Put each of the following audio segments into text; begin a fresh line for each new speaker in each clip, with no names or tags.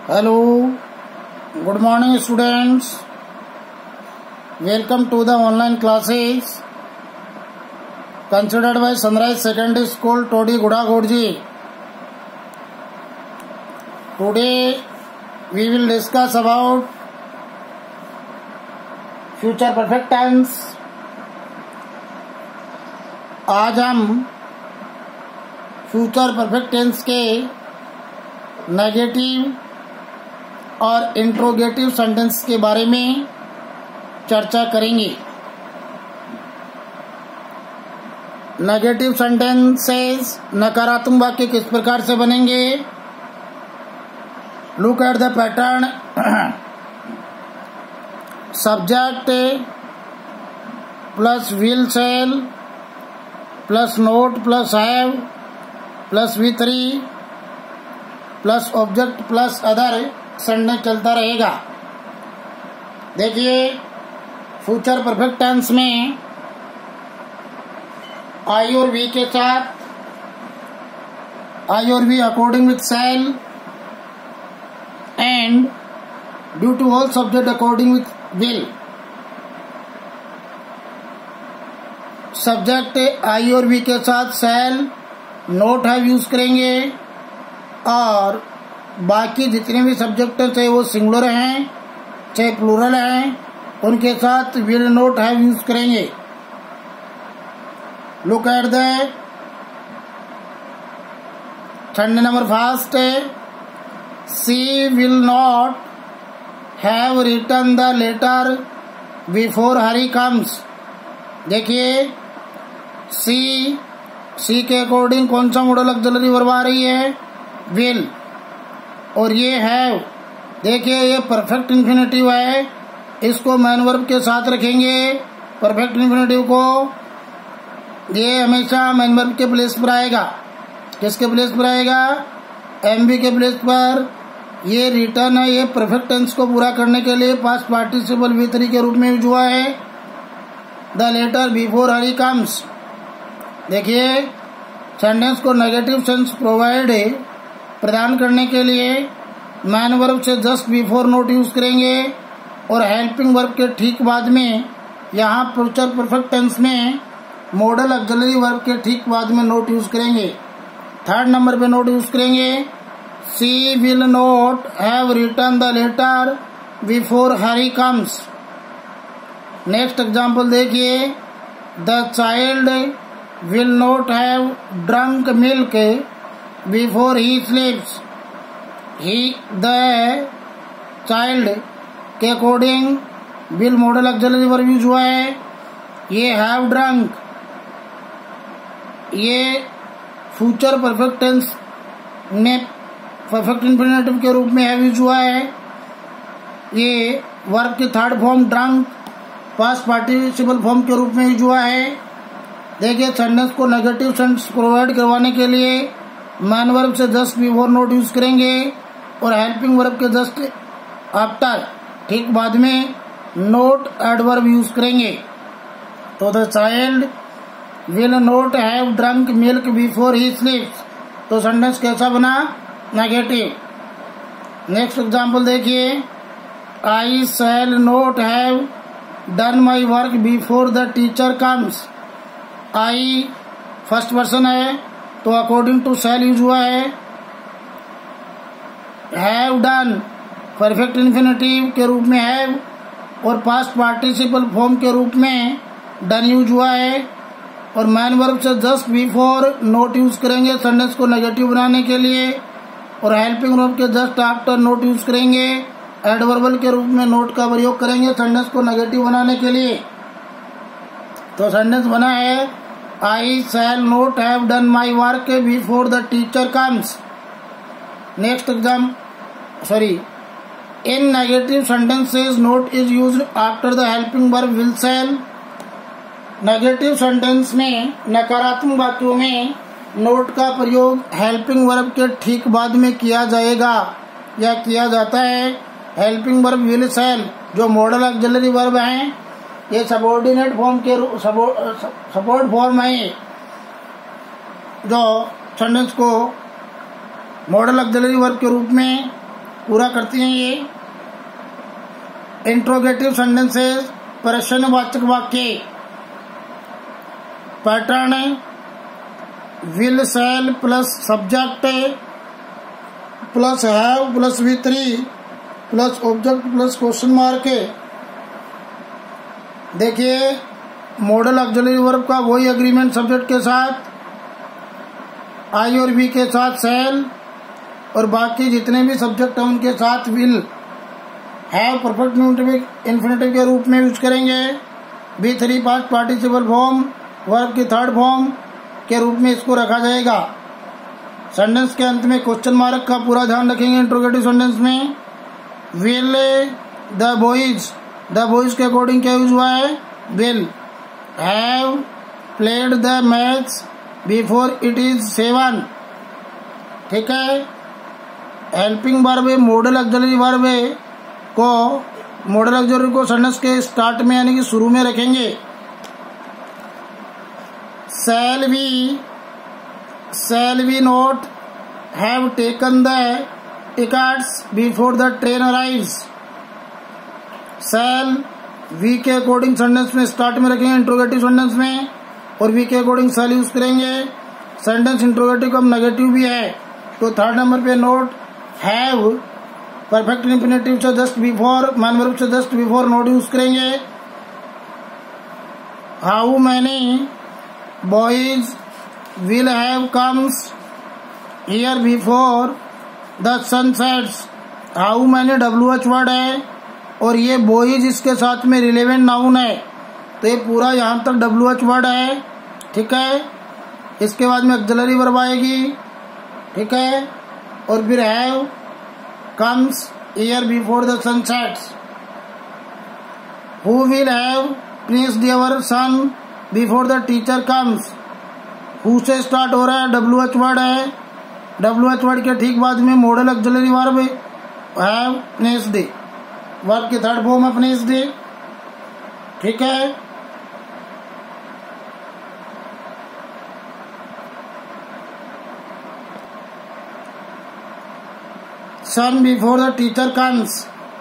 Hello, good morning students. Welcome to the online classes considered by Sunrise Secondary School, Todi Gudagorji. Today we will discuss about future perfect tense. आज हम future perfect tense के negative और interrogative sentence के बारे में चर्चा करेंगे। Negative sentences नकारात्मक वाक्य किस प्रकार से बनेंगे? Look at the pattern. Subject plus will shall plus not plus have plus V3 plus object plus other sentence चलता रहेगा। देखिए फ्यूचर परफेक्ट टेंस में आई और वी के साथ आई और we according with shall and due to all subject according with will. Subject I और we के साथ शैल नोट हैव यूज करेंगे और बाकी जितने भी सब्जेक्ट चाहे वो सिंगुलर हैं चाहे प्लूरल हैं उनके साथ विल नोट हैव यूज करेंगे। Look at the sentence number first. She will not have written the letter before Hari comes. देखिए सी के अकॉर्डिंग कौन सा मॉडल ऑक्सिलरी वर्ब आ रही है? विल। और ये हैव, देखिए ये परफेक्ट इन्फिनेटिव है, इसको मैन वर्ब के साथ रखेंगे। परफेक्ट इन्फिनेटिव को ये हमेशा मैन वर्ब के प्लेस पर आएगा। किसके प्लेस पर आएगा? एमबी के प्लेस पर। ये रिटर्न है, ये परफेक्ट टेंस को पूरा करने के लिए पास्ट पार्टिसिपल V3 के रूप में यूज हुआ है। The letter before Hari comes. देखिए सेंटेंस को नेगेटिव सेंस प्रोवाइड प्रदान करने के लिए मैन वर्ब से जस्ट बिफोर नोट यूज करेंगे और हेल्पिंग वर्ब के ठीक बाद में यहाँ फ्यूचर परफेक्ट टेंस में मॉडल ऑक्सिलरी वर्ब के ठीक बाद में नोट यूज करेंगे। थर्ड नंबर पे नोट यूज करेंगे। She will not have written the letter before Hari comes. Next example देखिए। The child will not have drunk milk before he sleeps. The child के according will modal auxiliary verb use हुआ है। ये have drunk, ये future perfect tense में perfect infinitive के रूप में हैव यूज हुआ है। ये वर्ब की third form drunk past participle form के रूप में यूज हुआ है। देखिए सेंटेंस को नेगेटिव सेंस प्रोवाइड करवाने के लिए मैन वर्ब से जस्ट बिफोर नोट यूज करेंगे और हेल्पिंग वर्ब के जस्ट आफ्टर ठीक बाद में नोट एडवर्ब यूज करेंगे। तो the child will not have drunk milk before he sleeps. तो सेंटेंस कैसा बना? नेगेटिव। नेक्स्ट एग्जाम्पल देखिए। I shall not have done my work before the teacher comes. I first person है तो according to shall use हुआ है। Have done perfect infinitive के रूप में हैव और पास्ट पार्टिसिपल फॉर्म के रूप में डन यूज हुआ है और मैन वर्ब से जस्ट बिफोर नोट यूज करेंगे सेंटेंस को नेगेटिव बनाने के लिए और हेल्पिंग वर्ब के जस्ट आफ्टर नोट यूज करेंगे। एडवर्बल के रूप में नोट का प्रयोग करेंगे सेंटेंस को नेगेटिव बनाने के लिए। तो सेंटेंस बना है I shall not have done my work before the teacher comes. Next in negative sentences not is used after the helping verb will shall. Negative sentence में नकारात्मक वाक्यों में नोट का प्रयोग हेल्पिंग वर्ब के ठीक बाद में किया जाएगा या किया जाता है। हेल्पिंग वर्ब विल शैल जो मॉडल ऑक्सिलरी वर्ब हैं, ये सबऑर्डिनेट फॉर्म के सपोर्ट फॉर्म है जो सेंटेंस को मॉडल ऑक्सिलरी वर्ब के रूप में पूरा करती हैं ये। इंट्रोगेटिव सेंटेंसेस प्रश्नवाचक वाक्य। Pattern will shall plus subject plus have plus V3 plus object plus question mark. देखिए मॉडल ऑक्सिलरी वर्ब का वही एग्रीमेंट सब्जेक्ट के साथ, आई और वी के साथ शैल, और बाकी जितने भी सब्जेक्ट हैं उनके साथ विल हैव परफेक्ट इन्फिनेटिव के रूप में यूज करेंगे। V3 past participle form verb की थर्ड फॉर्म के रूप में इसको रखा जाएगा। सेंटेंस के अंत में क्वेश्चन मार्क का पूरा ध्यान रखेंगे। इंट्रोगेटिव सेंटेंस में विल द बॉयज के अकॉर्डिंग क्या यूज हुआ है, will have played the match before it is 7। ठीक है। Helping verb modal auxiliary verb को सेंटेंस के स्टार्ट में यानी कि शुरू में रखेंगे। shall we not have taken the tickets before the train arrives। shall we के अकॉर्डिंग सेंटेंस में स्टार्ट में रखेंगे इंट्रोगेटिव सेंटेंस में, और वी के अकॉर्डिंग shall यूज करेंगे। सेंटेंस इंट्रोगेटिव का नेगेटिव भी है तो थर्ड नंबर पे नोट हैव परफेक्ट इंफिनिटिव से जस्ट बिफोर, मैन वर्ब से जस्ट बिफोर नोट यूज करेंगे। How many boys will have comes here before the sun sets. How many WH word है और ये बॉयज इसके साथ में रिलेवेंट नाउन है, तो ये पूरा यहाँ तक WH वर्ड है। ठीक है। इसके बाद में ऑक्सिलरी वर्ब आएगी। ठीक है। और फिर have comes here before the sun sets. Who will have pleased your son before the teacher comes. Who से स्टार्ट हो रहा है, WH वर्ड है। WH वर्ड के ठीक बाद में modal auxiliary verb have placed, verb की थर्ड फॉर्म है प्लेस्ड। ठीक है। Son before the teacher comes।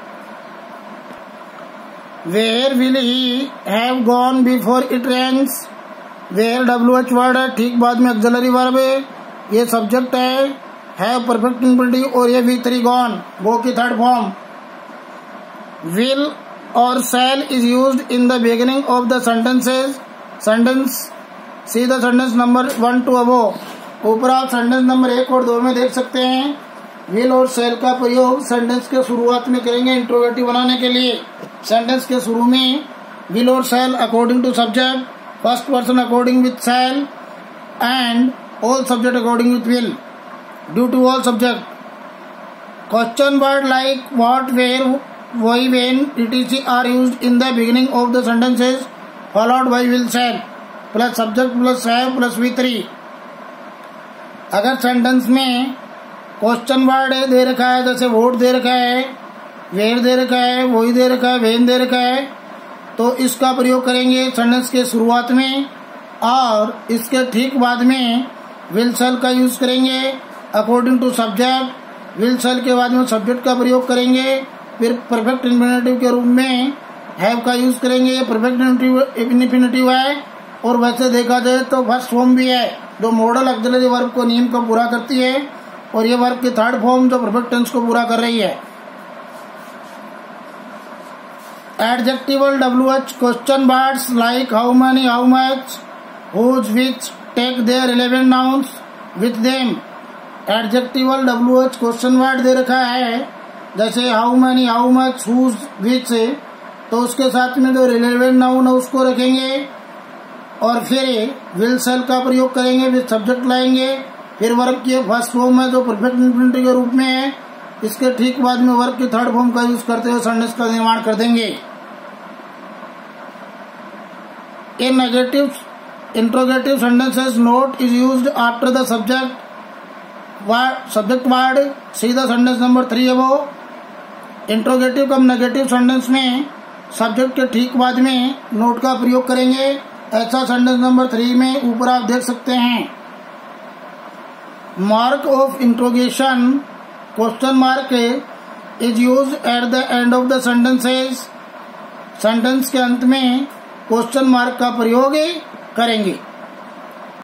Where will he have gone before it rains। Where WH word है, ठीक बाद में ऑक्सिलरी वर्ब है, ये सब्जेक्ट है। हैव परफेक्ट इंफिनिटिव और ये V3 गॉन, गो की थर्ड फॉर्म। Will और shall is used in the beginning of the sentences। Sentence see the sentence number 1 to above। ऊपर आप सेंटेंस नंबर 1 और 2 में देख सकते हैं विल और शैल का प्रयोग सेंटेंस के शुरुआत में करेंगे इंट्रोगेटिव बनाने के लिए। सेंटेंस के शुरू में विल और shall according to subject, first person according with shall and all subject according with will, due to all subject. Question word like what, where, why, when, etc are used in the beginning of the sentences followed by will shall plus subject plus have plus V3। अगर sentence में question word दे रखा है, जैसे vote दे रखा है, where they रखा है, वही दे रखा है, वेन दे रखा है, तो इसका प्रयोग करेंगे सेंटेंस के शुरुआत में, और इसके ठीक बाद में विल शैल का यूज करेंगे according to subject. Will shall के बाद में सब्जेक्ट का प्रयोग करेंगे, फिर परफेक्ट इंफिनिटिव के रूप में हैव का यूज करेंगे। परफेक्ट इंफिनिटिव है और वैसे देखा जाए तो फर्स्ट फॉर्म भी है जो मॉडल ऑक्सिलरी वर्ब को नियम को पूरा करती है, और ये वर्ब की थर्ड फॉर्म जो परफेक्ट टेंस को पूरा कर रही है। Adjectival WH question words like how many, how much, whose, which take their relevant nouns with them. Adjectival WH question word दे रखा है, जैसे how many, how much, whose, which, तो उसके साथ में जो रिलेवेंट नाउन है उसको रखेंगे, और फिर विल शैल का प्रयोग करेंगे, फिर सब्जेक्ट लाएंगे, फिर वर्ब की फर्स्ट फॉर्म है जो परफेक्ट इंफिनिटिव के रूप में है, इसके ठीक बाद में वर्ब की थर्ड फॉर्म का यूज करते हुए सेंटेंस का निर्माण कर देंगे। In negative interrogative sentences not is used after the subject word. See the sentence number 3 above. Interrogative cum negative sentence में सब्जेक्ट के ठीक बाद में नोट का प्रयोग करेंगे, ऐसा सेंटेंस नंबर 3 में ऊपर आप देख सकते हैं। Mark of interrogation question mark is use at the end of the sentences. Sentence के अंत में क्वेश्चन मार्क का प्रयोग करेंगे।